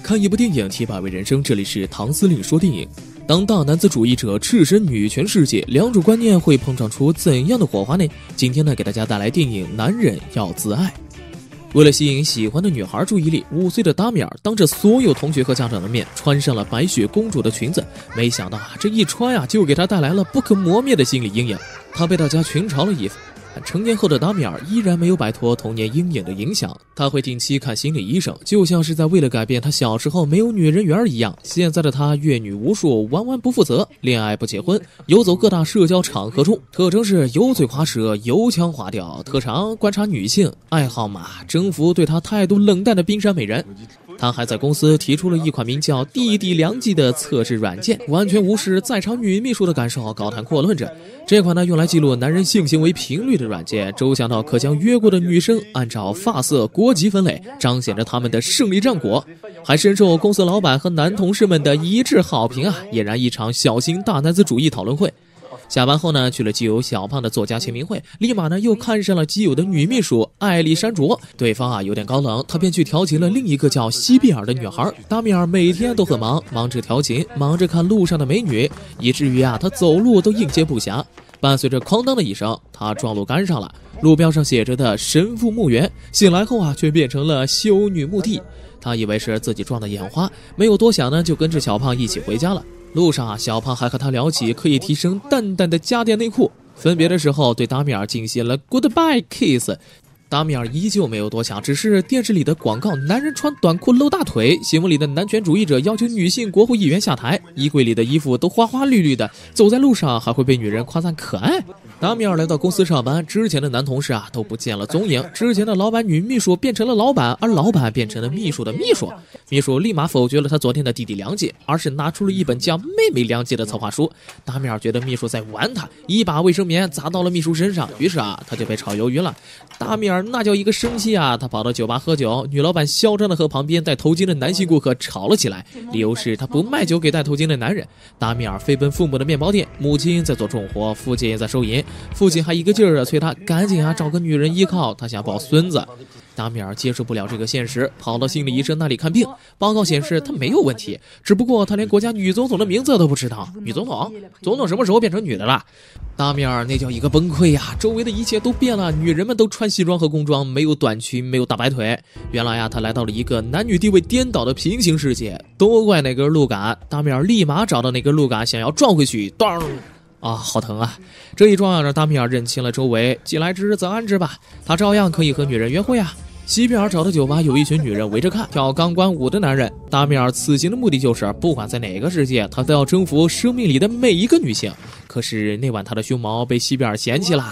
看一部电影提把为人生，这里是唐司令说电影。当大男子主义者赤身女权世界，两种观念会碰撞出怎样的火花呢？今天呢，给大家带来电影《男人要自爱》。为了吸引喜欢的女孩注意力，5岁的达米尔当着所有同学和家长的面穿上了白雪公主的裙子，没想到这一穿就给他带来了不可磨灭的心理阴影。他被大家群嘲了一番。成年后的达米尔依然没有摆脱童年阴影的影响，他会定期看心理医生，就像是在为了改变他小时候没有女人缘一样。现在的他阅女无数，玩玩不负责，恋爱不结婚，游走各大社交场合中，特征是油嘴滑舌，油腔滑调，特长观察女性，爱好征服对他态度冷淡的冰山美人。他还在公司提出了一款名叫弟弟良计的测试软件，完全无视在场女秘书的感受，高谈阔论着。这款用来记录男人性行为频率的软件，周详到可将约过的女生按照发色、国籍分类，彰显着他们的胜利战果，还深受公司老板和男同事们的一致好评俨然一场小型大男子主义讨论会。下班后去了基友小胖的作家签名会，立马又看上了基友的女秘书艾丽珊卓。对方有点高冷，他便去调情了另一个叫西比尔的女孩。达米尔每天都很忙，忙着调情，忙着看路上的美女，以至于他走路都应接不暇。伴随着哐当的一声，他撞路杆上了，路标上写着的神父墓园，醒来后却变成了修女墓地。他以为是自己撞的眼花，没有多想就跟着小胖一起回家了。路上小胖还和他聊起可以提升淡淡的家电内裤。分别的时候对达米尔进行了 goodbye kiss。达米尔依旧没有多想，只是电视里的广告男人穿短裤露大腿，新闻里的男权主义者要求女性国会议员下台，衣柜里的衣服都花花绿绿的，走在路上还会被女人夸赞可爱。达米尔来到公司上班，之前的男同事都不见了踪影，之前的老板女秘书变成了老板，而老板变成了秘书的秘书。秘书立马否决了他昨天的弟弟良计，而是拿出了一本叫妹妹良计的策划书。达米尔觉得秘书在玩他，一把卫生棉砸到了秘书身上，于是他就被炒鱿鱼了。达米尔那叫一个生气他跑到酒吧喝酒，女老板嚣张的和旁边戴头巾的男性顾客吵了起来，理由是他不卖酒给戴头巾的男人。达米尔飞奔父母的面包店，母亲在做重活，父亲在收银，父亲还一个劲儿催他赶紧找个女人依靠，他想抱孙子。达米尔接受不了这个现实，跑到心理医生那里看病，报告显示他没有问题，只不过他连国家女总统的名字都不知道。女总统？总统什么时候变成女的了？达米尔那叫一个崩溃周围的一切都变了，女人们都穿西装和工装，没有短裙，没有大白腿。原来他来到了一个男女地位颠倒的平行世界，都怪那根路杆。达米尔立马找到那根路杆，想要撞回去，当好疼这一撞让达米尔认清了周围，既来之则安之吧，他照样可以和女人约会西比尔找的酒吧有一群女人围着看跳钢管舞的男人。达米尔此行的目的就是不管在哪个世界，他都要征服生命里的每一个女性。可是那晚他的胸毛被西比尔嫌弃了。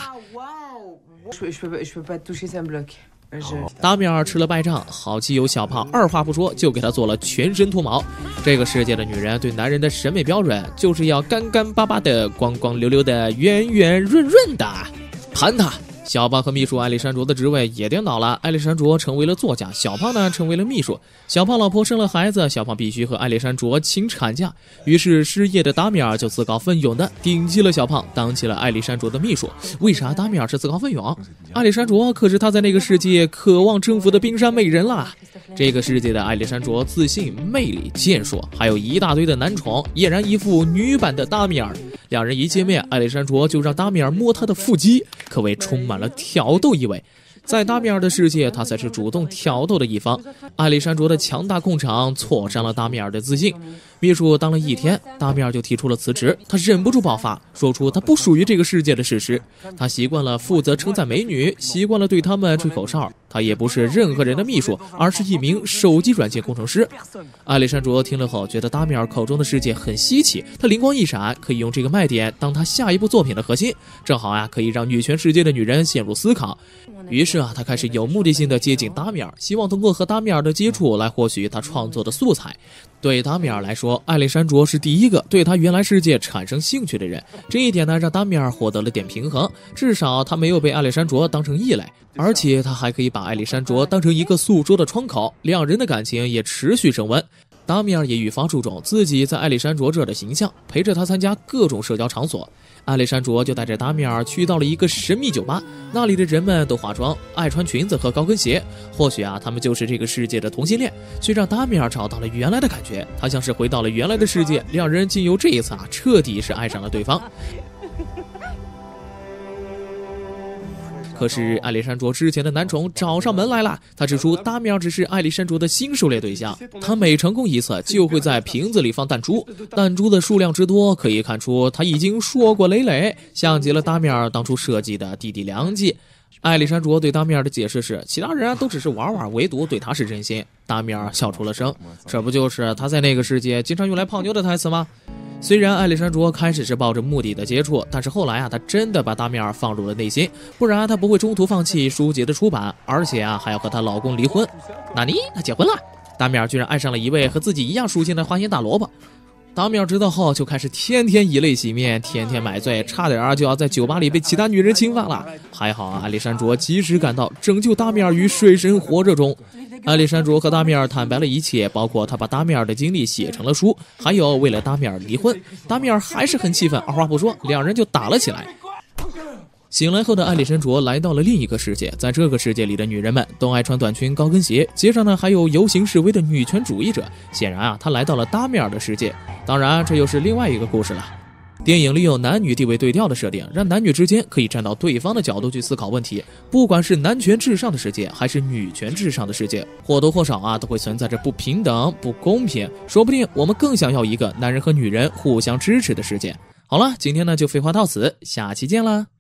达米尔吃了败仗，好基友小胖二话不说就给他做了全身脱毛。这个世界的女人对男人的审美标准就是要干干巴巴的、光光溜溜的、圆圆润润的。盘他！小胖和秘书艾丽珊卓的职位也颠倒了，艾丽珊卓成为了作家，小胖成为了秘书。小胖老婆生了孩子，小胖必须和艾丽珊卓请产假，于是失业的达米尔就自告奋勇的顶替了小胖，当起了艾丽珊卓的秘书。为啥达米尔是自告奋勇？艾丽珊卓可是他在那个世界渴望征服的冰山美人啦。这个世界的艾丽珊卓自信、魅力、健硕，还有一大堆的男宠，俨然一副女版的达米尔。两人一见面，艾丽珊卓就让达米尔摸她的腹肌，可谓充满了挑逗意味。在达米尔的世界，他才是主动挑逗的一方。艾丽珊卓的强大控场挫伤了达米尔的自信。秘书当了1天，达米尔就提出了辞职。他忍不住爆发，说出他不属于这个世界的事实。他习惯了负责称赞美女，习惯了对他们吹口哨。他也不是任何人的秘书，而是一名手机软件工程师。艾丽珊卓听了后，觉得达米尔口中的世界很稀奇，他灵光一闪，可以用这个卖点当他下一部作品的核心，正好可以让女权世界的女人陷入思考。于是他开始有目的性的接近达米尔，希望通过和达米尔的接触来获取他创作的素材。对达米尔来说，艾丽珊卓是第一个对他原来世界产生兴趣的人，这一点让达米尔获得了点平衡，至少他没有被艾丽珊卓当成异类，而且他还可以把艾丽珊卓当成一个诉说的窗口，两人的感情也持续升温。达米尔也愈发注重自己在艾丽珊卓这儿的形象，陪着他参加各种社交场所。 艾丽珊卓就带着达米尔去到了一个神秘酒吧，那里的人们都化妆，爱穿裙子和高跟鞋。或许他们就是这个世界的同性恋，却让达米尔找到了原来的感觉。他像是回到了原来的世界，两人经由这一次彻底是爱上了对方。可是艾丽珊卓之前的男宠找上门来了，他指出达米尔只是艾丽珊卓的新狩猎对象，他每成功一次就会在瓶子里放弹珠，弹珠的数量之多可以看出他已经硕果累累，像极了达米尔当初设计的弟弟良计。艾丽珊卓对达米尔的解释是，其他人都只是玩玩，唯独对他是真心。达米尔笑出了声，这不就是他在那个世界经常用来泡妞的台词吗？虽然艾丽珊卓开始是抱着目的的接触，但是后来她真的把达米尔放入了内心，不然她不会中途放弃书籍的出版，而且还要和她老公离婚。纳尼？她结婚了？达米尔居然爱上了一位和自己一样属性的花心大萝卜。达米尔知道后就开始天天以泪洗面，天天买醉，差点就要在酒吧里被其他女人侵犯了。还好艾丽珊卓及时赶到，拯救达米尔于水深火热中。艾丽珊卓和达米尔坦白了一切，包括他把达米尔的经历写成了书，还有为了达米尔离婚。达米尔还是很气愤，二话不说，两人就打了起来。醒来后的艾丽珊卓来到了另一个世界，在这个世界里的女人们都爱穿短裙高跟鞋，街上呢还有游行示威的女权主义者。显然她来到了达米尔的世界。当然这又是另外一个故事了。电影里有男女地位对调的设定，让男女之间可以站到对方的角度去思考问题。不管是男权至上的世界，还是女权至上的世界，或多或少都会存在着不平等、不公平。说不定我们更想要一个男人和女人互相支持的世界。好了，今天呢就废话到此，下期见啦。